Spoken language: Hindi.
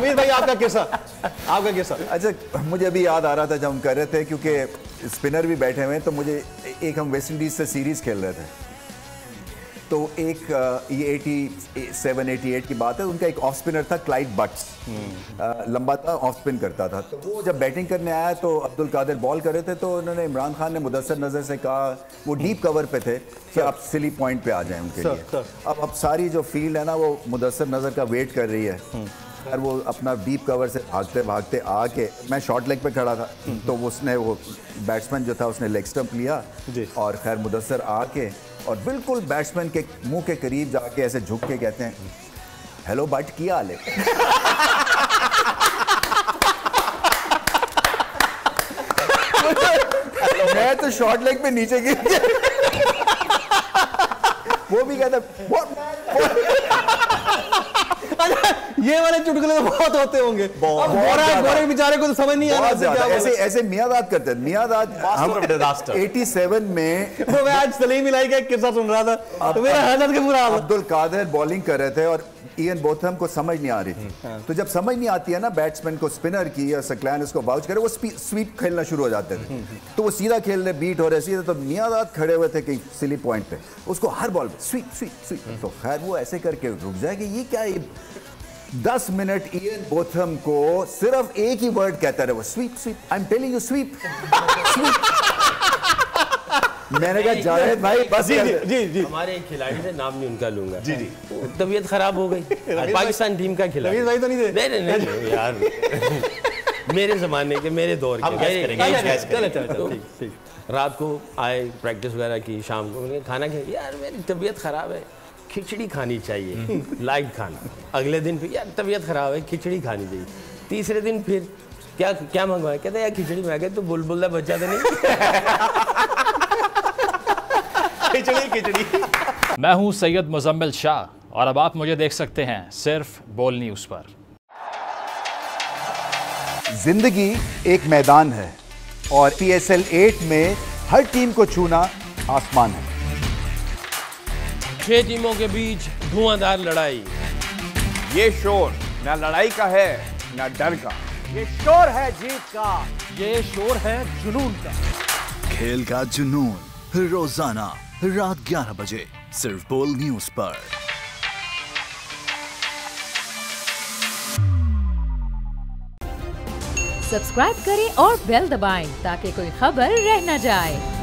भाई आपका कैसा? अच्छा, मुझे अभी याद आ रहा था जब हम कर रहे थे, क्योंकि स्पिनर भी बैठे हुए हैं, तो मुझे एक हम वेस्ट इंडीज से सीरीज खेल रहे थे, तो एक ये 87-88 की बात है, उनका एक ऑफ स्पिनर था क्लाइड बट्स, लंबा था, ऑफ स्पिन करता था। तो वो जब बैटिंग करने आया तो अब्दुल कादिर बॉल कर रहे थे, तो उन्होंने इमरान खान ने मुदस्सर नज़र से कहा, वो डीप कवर पे थे, कि आप सिली पॉइंट पे आ जाएं उनके लिए। अब सारी जो फील्ड है ना, वो मुदस्सर नज़र का वेट कर रही है। खैर वो अपना डीप कवर से भागते भागते आके, मैं शॉर्ट लेग पे खड़ा था, तो उसने वो बैट्समैन जो था उसने लेग स्टंप लिया, और खैर मुदस्सर आके और बिल्कुल बैट्समैन के मुंह के करीब जाके ऐसे झुक के कहते हैं, हेलो बट क्या हाल है? मैं तो शॉर्ट लेग पे नीचे गिर गया। वो भी कहता ये वाले चुटकुले तो बहुत होते होंगे। गोरे बेचारे को तो समझ नहीं आ रहा। ऐसे मियादाद करते हैं। मियादाद हम 87 में तो मैं आज सलीम इलाही का एक किस्सा सुन रहा था, तो मेरा हजरत के बुरा हाल। अब्दुल कादिर बॉलिंग कर रहे थे और इयन बोथम को समझ नहीं आ रही थी। तो जब समझ नहीं आती है ना बैट्समैन को, स्पिनर की या सकलैन उसको बाउच करे, वो स्वीप खेलना शुरू हो जाते थे। तो वो सीधा खेल रहे, बीट हो रहे सीधे, तो मियादाद खड़े हुए थे कहीं सिली पॉइंट पे, उसको हर बॉल पे स्वीप स्वीप स्वीप। तो खैर वो ऐसे करके रुक जाएगी, ये क्या है? 10 मिनट इयन बोथम को सिर्फ एक ही वर्ड कहता रहे, वो sweep sweep, I am telling you sweep sweep. मैंने कहा जावेद भाई बस। जी हमारे एक खिलाड़ी थे, नाम नहीं उनका लूंगा, जी तबीयत खराब हो गई, पाकिस्तान टीम का खिलाड़ी। भाई तो नहीं यार, मेरे जमाने के, मेरे दौर के। रात को आए, प्रैक्टिस वगैरह की, शाम को खाना खाया, यार मेरी तबीयत खराब है, खिचड़ी खानी चाहिए, लाइट खाना। अगले दिन फिर यार तबीयत खराब है, खिचड़ी खानी चाहिए। तीसरे दिन फिर क्या मंगवाया? कहते यार खिचड़ी में। गए तो बुलबुल का बच्चा तो नहीं। खिचड़ी। मैं हूं सैयद मुजम्मिल शाह और अब आप मुझे देख सकते हैं सिर्फ बोल न्यूज पर। जिंदगी एक मैदान है और PSL 8 में हर टीम को छूना आसमान है। 6 टीमों के बीच धुआंधार लड़ाई। ये शोर ना लड़ाई का है ना डर का, ये शोर है जीत का, ये शोर है जुनून का। खेल का जुनून रोजाना रात 11 बजे सिर्फ बोल न्यूज पर। सब्सक्राइब करें और बेल दबाएं ताकि कोई खबर रह न जाए।